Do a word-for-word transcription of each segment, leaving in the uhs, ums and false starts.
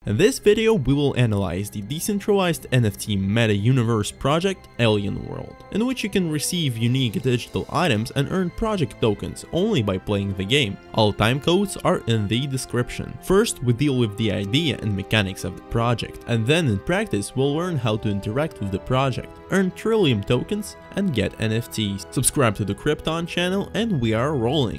In this video, we will analyze the decentralized N F T meta-universe project Alien World, in which you can receive unique digital items and earn project tokens only by playing the game. All timecodes are in the description. First, we deal with the idea and mechanics of the project, and then in practice we'll learn how to interact with the project, earn Trillium tokens, and get N F Ts. Subscribe to the Krypton channel and we are rolling.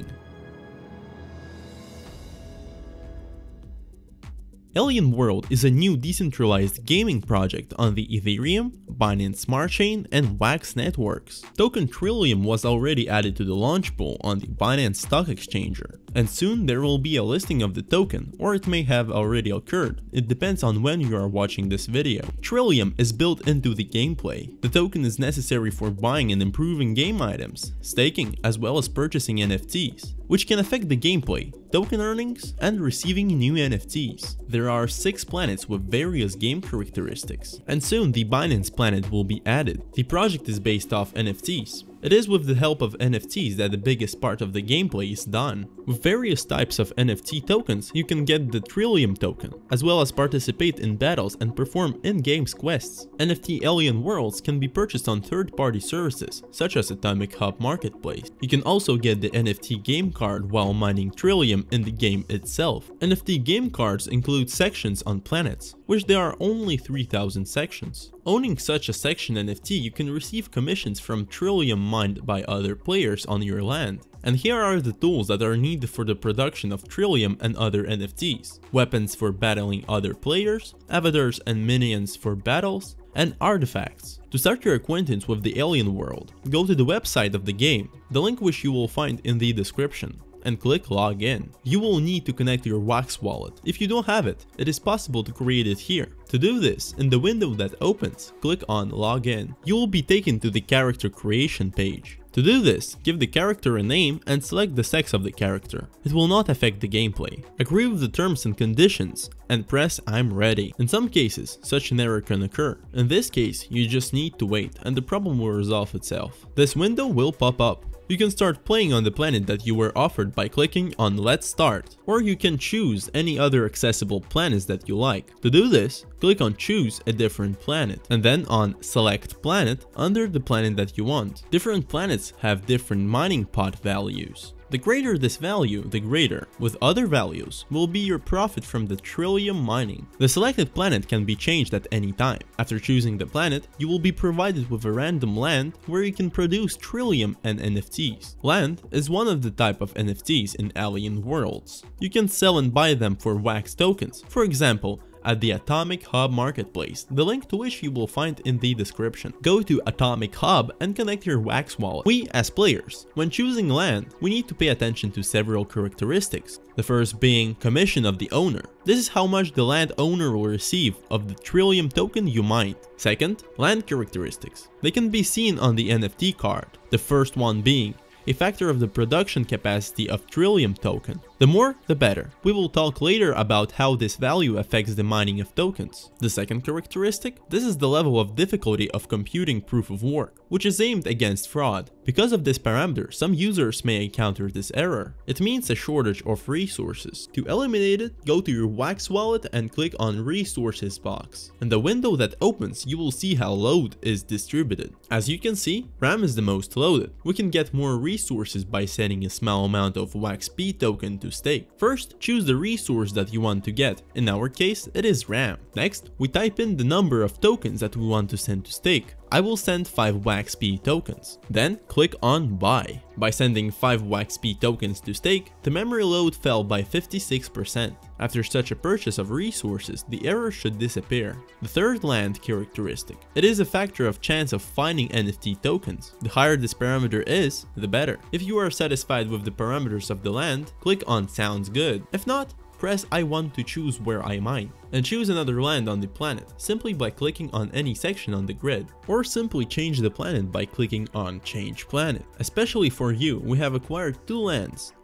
Alien World is a new decentralized gaming project on the Ethereum, Binance Smart Chain, and Wax networks. Token Trillium was already added to the launch pool on the Binance Stock Exchanger, and soon there will be a listing of the token, or it may have already occurred. It depends on when you are watching this video. Trillium is built into the gameplay. The token is necessary for buying and improving game items, staking, as well as purchasing N F Ts, which can affect the gameplay, token earnings, and receiving new N F Ts. There are six planets with various game characteristics, and soon the Binance planet will be added. The project is based off N F Ts. It is with the help of N F Ts that the biggest part of the gameplay is done. With various types of N F T tokens, you can get the Trillium token, as well as participate in battles and perform in-game quests. N F T Alien Worlds can be purchased on third-party services, such as Atomic Hub Marketplace. You can also get the N F T game card while mining Trillium in the game itself. N F T game cards include sections on planets, which there are only three thousand sections. Owning such a section N F T, you can receive commissions from Trillium mined by other players on your land. And here are the tools that are needed for the production of Trillium and other N F Ts. Weapons for battling other players, avatars and minions for battles, and artifacts. To start your acquaintance with the Alien World, go to the website of the game, the link which you will find in the description, and click login. You will need to connect your Wax wallet. If you don't have it, it is possible to create it here. To do this, in the window that opens, click on login. You will be taken to the character creation page. To do this, give the character a name and select the sex of the character. It will not affect the gameplay. Agree with the terms and conditions and press I'm ready. In some cases, such an error can occur. In this case, you just need to wait and the problem will resolve itself. This window will pop up. You can start playing on the planet that you were offered by clicking on Let's Start, or you can choose any other accessible planets that you like. To do this, click on Choose a different planet, and then on Select Planet under the planet that you want. Different planets have different mining pot values. The greater this value, the greater, with other values, will be your profit from the Trillium mining. The selected planet can be changed at any time. After choosing the planet, you will be provided with a random land where you can produce Trillium and N F Ts. Land is one of the type of N F Ts in Alien Worlds. You can sell and buy them for Wax tokens, for example, at the Atomic Hub Marketplace, the link to which you will find in the description. Go to Atomic Hub and connect your Wax wallet. We, as players, when choosing land, we need to pay attention to several characteristics. The first being commission of the owner. This is how much the land owner will receive of the Trillium token you mined. Second, land characteristics. They can be seen on the N F T card. The first one being a factor of the production capacity of Trillium token. The more, the better. We will talk later about how this value affects the mining of tokens. The second characteristic, this is the level of difficulty of computing proof of work, which is aimed against fraud. Because of this parameter, some users may encounter this error. It means a shortage of resources. To eliminate it, go to your Wax wallet and click on Resources box. In the window that opens, you will see how load is distributed. As you can see, RAM is the most loaded. We can get more resources by setting a small amount of Wax P token to stake. First, choose the resource that you want to get. In our case, it is RAM. Next, we type in the number of tokens that we want to send to stake. I will send five Wax P tokens. Then click on Buy. By sending five Wax P tokens to stake, the memory load fell by fifty-six percent. After such a purchase of resources, the error should disappear. The third land characteristic. It is a factor of chance of finding N F T tokens. The higher this parameter is, the better. If you are satisfied with the parameters of the land, click on Sounds Good. If not, press I want to choose where I mine, and choose another land on the planet simply by clicking on any section on the grid, or simply change the planet by clicking on Change Planet. Especially for you, we have acquired two lands,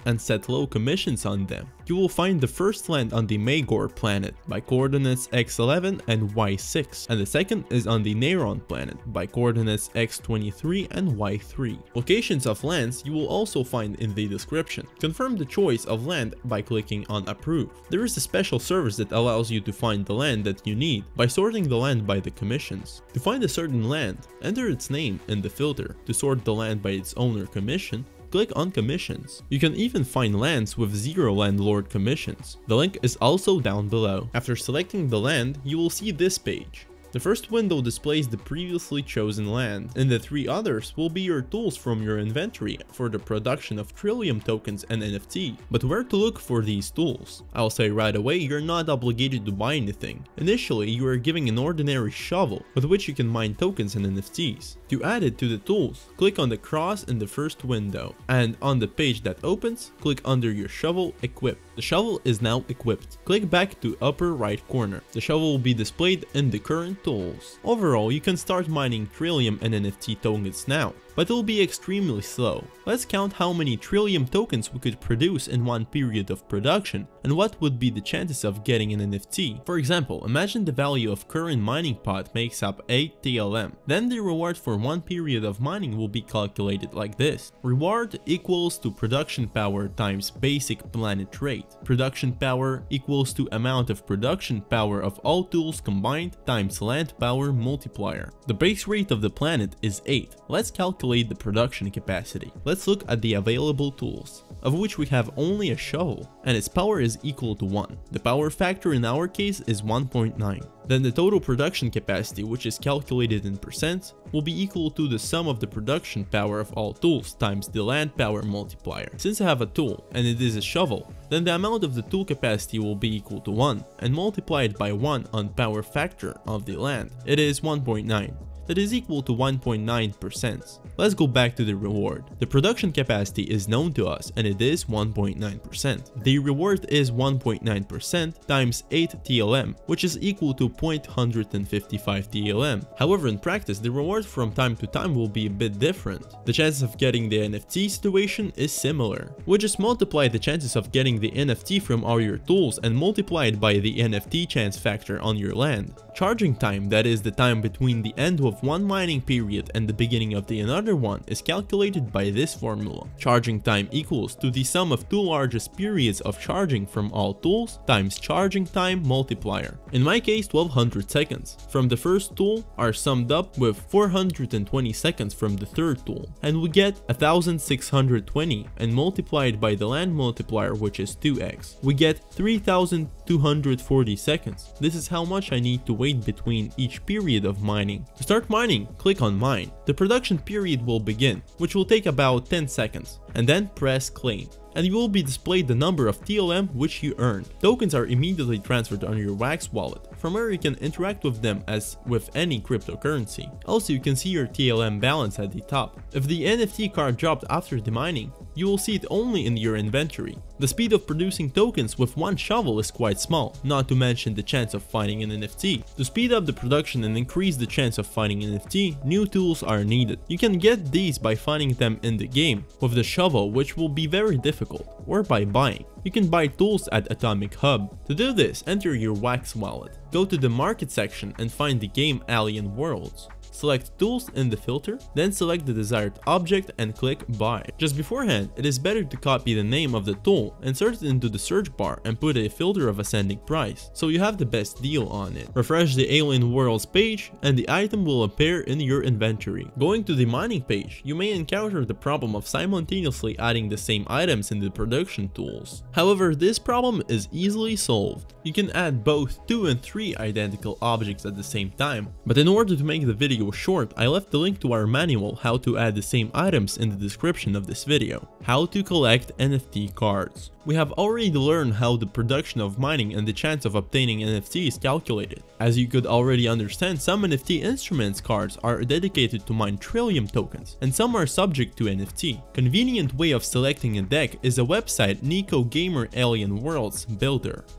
and set low commissions on them, you will find the first land on the Magor planet by coordinates x eleven and y six, and the second is on the Neyron planet by coordinates x twenty-three and y three. Locations of lands you will also find in the description. Confirm the choice of land by clicking on Approve. There is a special service that allows you to find the land that you need by sorting the land by the commissions. To find a certain land, enter its name in the filter. To sort the land by its owner commission, click on Commissions. You can even find lands with zero landlord commissions. The link is also down below. After selecting the land, you will see this page. The first window displays the previously chosen land, and the three others will be your tools from your inventory for the production of Trillium tokens and N F T. But where to look for these tools? I'll say right away, you're not obligated to buy anything. Initially, you are given an ordinary shovel with which you can mine tokens and N F Ts. To add it to the tools, click on the cross in the first window, and on the page that opens, click under your shovel, Equip. The shovel is now equipped. Click back to upper right corner. The shovel will be displayed in the current tools. Overall, you can start mining Trillium and N F T tokens now, but it will be extremely slow. Let's count how many Trillium tokens we could produce in one period of production, and what would be the chances of getting an N F T. For example, imagine the value of current mining pot makes up eight T L M. Then the reward for one period of mining will be calculated like this. Reward equals to production power times basic planet rate. Production power equals to amount of production power of all tools combined times land power multiplier. The base rate of the planet is eight. Let's calculate the production capacity. Let's look at the available tools, of which we have only a shovel, and its power is equal to one. The power factor in our case is one point nine. Then the total production capacity, which is calculated in percent, will be equal to the sum of the production power of all tools times the land power multiplier. Since I have a tool and it is a shovel, then the amount of the tool capacity will be equal to one, and multiplied by one on power factor of the land, it is one point nine. That is equal to one point nine percent. Let's go back to the reward. The production capacity is known to us and it is one point nine percent. The reward is one point nine percent times eight T L M, which is equal to zero point one five five T L M. However, in practice, the reward from time to time will be a bit different. The chances of getting the N F T situation is similar. We just multiply the chances of getting the N F T from all your tools and multiply it by the N F T chance factor on your land. Charging time, that is the time between the end of one mining period and the beginning of the another one, is calculated by this formula. Charging time equals to the sum of two largest periods of charging from all tools times charging time multiplier. In my case, twelve hundred seconds from the first tool are summed up with four hundred twenty seconds from the third tool, and we get one thousand six hundred twenty, and multiplied by the land multiplier, which is two x, we get three thousand two hundred forty seconds. This is how much I need to wait between each period of mining. To start mining, click on Mine. The production period will begin, which will take about ten seconds, and then press Claim, and you will be displayed the number of T L M which you earned. Tokens are immediately transferred on your Wax wallet, from where you can interact with them as with any cryptocurrency. Also, you can see your T L M balance at the top. If the N F T card dropped after the mining, you will see it only in your inventory. The speed of producing tokens with one shovel is quite small, not to mention the chance of finding an N F T. To speed up the production and increase the chance of finding an N F T, new tools are needed. You can get these by finding them in the game, with the shovel, which will be very difficult, or by buying. You can buy tools at Atomic Hub. To do this, enter your Wax wallet. Go to the market section and find the game Alien Worlds. Select tools in the filter, then select the desired object and click buy. Just beforehand, it is better to copy the name of the tool, insert it into the search bar and put a filter of ascending price, so you have the best deal on it. Refresh the Alien Worlds page and the item will appear in your inventory. Going to the mining page, you may encounter the problem of simultaneously adding the same items in the production tools. However, this problem is easily solved. You can add both two and three identical objects at the same time, but in order to make the video short, I left the link to our manual how to add the same items in the description of this video. How to collect N F T cards. We have already learned how the production of mining and the chance of obtaining N F T is calculated. As you could already understand, some N F T instruments cards are dedicated to mine Trillium tokens, and some are subject to N F T. Convenient way of selecting a deck is a website Nico Gamer Alien Worlds Builder.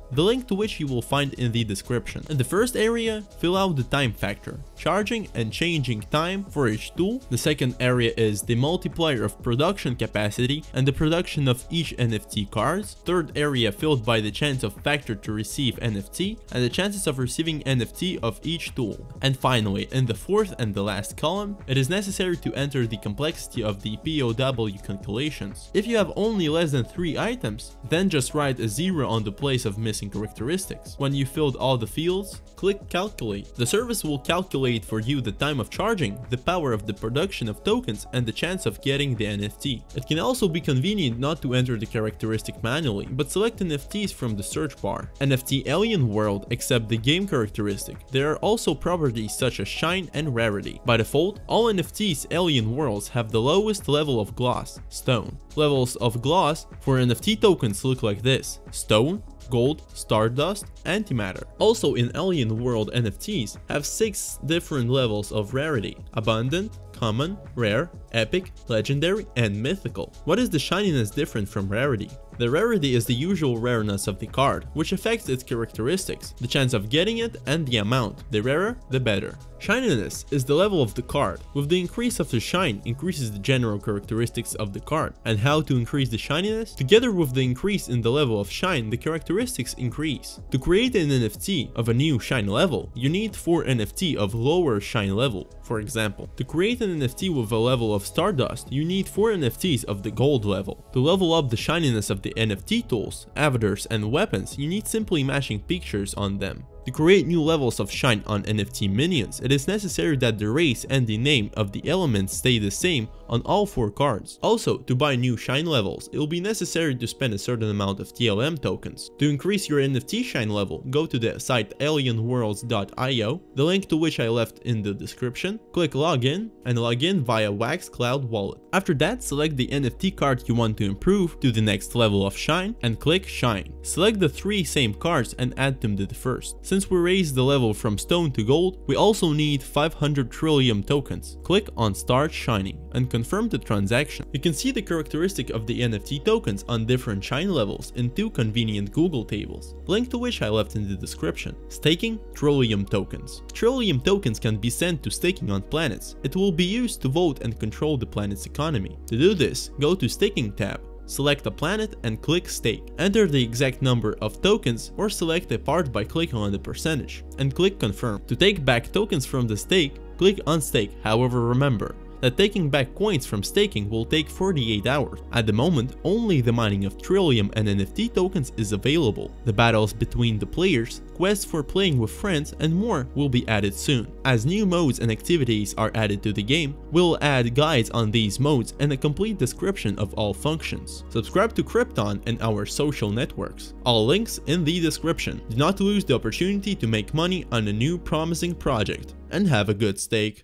the link to which you will find in the description. In the first area, fill out the time factor, charging and changing time for each tool. The second area is the multiplier of production capacity and the production of each N F T cards. Third area filled by the chance of factor to receive N F T and the chances of receiving N F T of each tool. And finally, in the fourth and the last column, it is necessary to enter the complexity of the P O W calculations. If you have only less than three items, then just write a zero on the place of missing characteristics. When you filled all the fields, click calculate. The service will calculate for you the time of charging, the power of the production of tokens, and the chance of getting the N F T. It can also be convenient not to enter the characteristic manually, but select N F Ts from the search bar. N F T Alien World accept the game characteristic. There are also properties such as shine and rarity. By default, all N F Ts Alien Worlds have the lowest level of gloss, stone. Levels of gloss for N F T tokens look like this: stone, gold, stardust, antimatter. Also in Alien World, N F Ts have six different levels of rarity: abundant, common, rare, epic, legendary, and mythical. What is the shininess different from rarity? The rarity is the usual rareness of the card, which affects its characteristics, the chance of getting it, and the amount. The rarer, the better. Shininess is the level of the card. With the increase of the shine increases the general characteristics of the card. And how to increase the shininess? Together with the increase in the level of shine, the characteristics increase. To create an N F T of a new shine level, you need four N F T of lower shine level. For example, to create an N F T with a level of stardust, you need four N F Ts of the gold level. To level up the shininess of the N F T tools, avatars, and weapons, you need simply matching pictures on them. To create new levels of shine on N F T minions, it is necessary that the race and the name of the elements stay the same on all four cards. Also, to buy new shine levels, it will be necessary to spend a certain amount of T L M tokens. To increase your N F T shine level, go to the site alien worlds dot i o, the link to which I left in the description, click login, and log in via Wax Cloud Wallet. After that, select the N F T card you want to improve to the next level of shine and click shine. Select the three same cards and add them to the first. Since we raised the level from stone to gold, we also need five hundred trillium tokens. Click on Start Shining and confirm the transaction. You can see the characteristic of the N F T tokens on different shine levels in two convenient Google tables, link to which I left in the description. Staking Trillium tokens. Trillium tokens can be sent to staking on planets. It will be used to vote and control the planet's economy. To do this, go to Staking tab. Select a planet and click stake. Enter the exact number of tokens or select a part by clicking on the percentage and click confirm. To take back tokens from the stake, click unstake. However, remember that taking back coins from staking will take forty-eight hours. At the moment, only the mining of Trillium and N F T tokens is available. The battles between the players, quests for playing with friends, and more will be added soon. As new modes and activities are added to the game, we'll add guides on these modes and a complete description of all functions. Subscribe to Krypton and our social networks. All links in the description. Do not lose the opportunity to make money on a new promising project, and have a good stake.